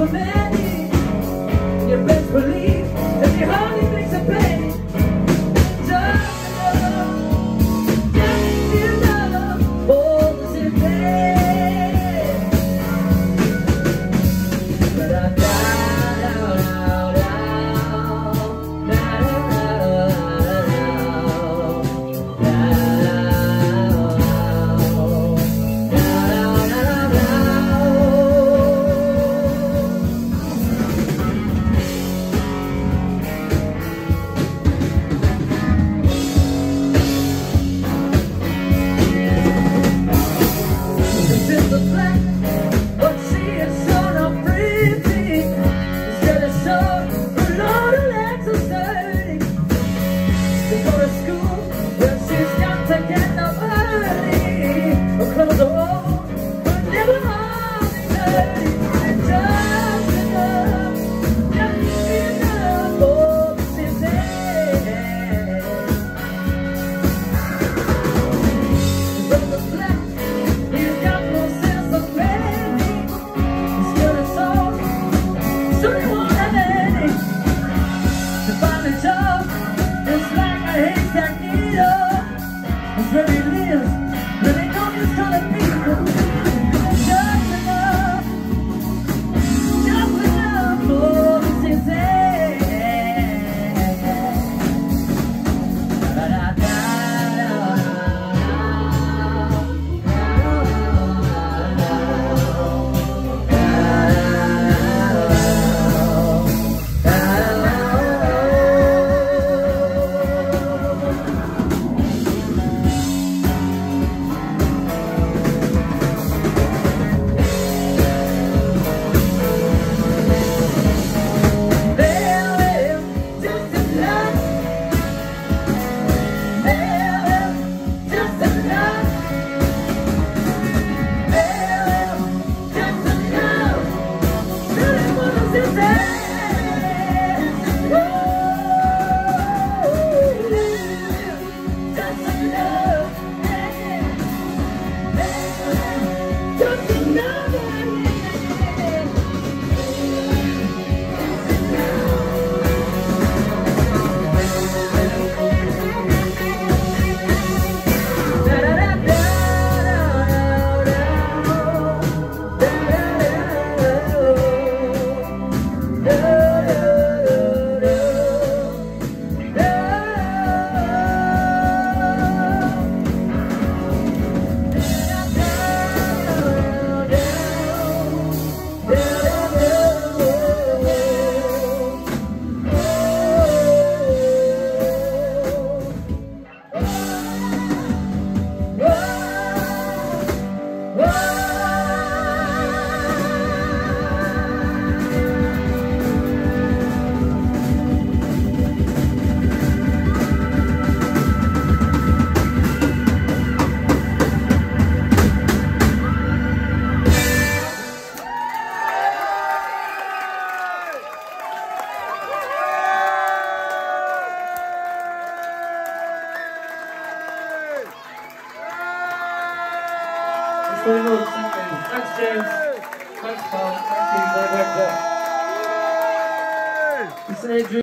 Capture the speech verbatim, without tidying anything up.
for many. You best believe that your honey makes a penny. Just enough, just enough for the city. But I down, down, down, down, where he lives, but they know this kind of people. Just enough, just enough for the city. Da-da-da-da. Very much. Thanks, James. Thanks, Tom. Thank you. It's Adrian.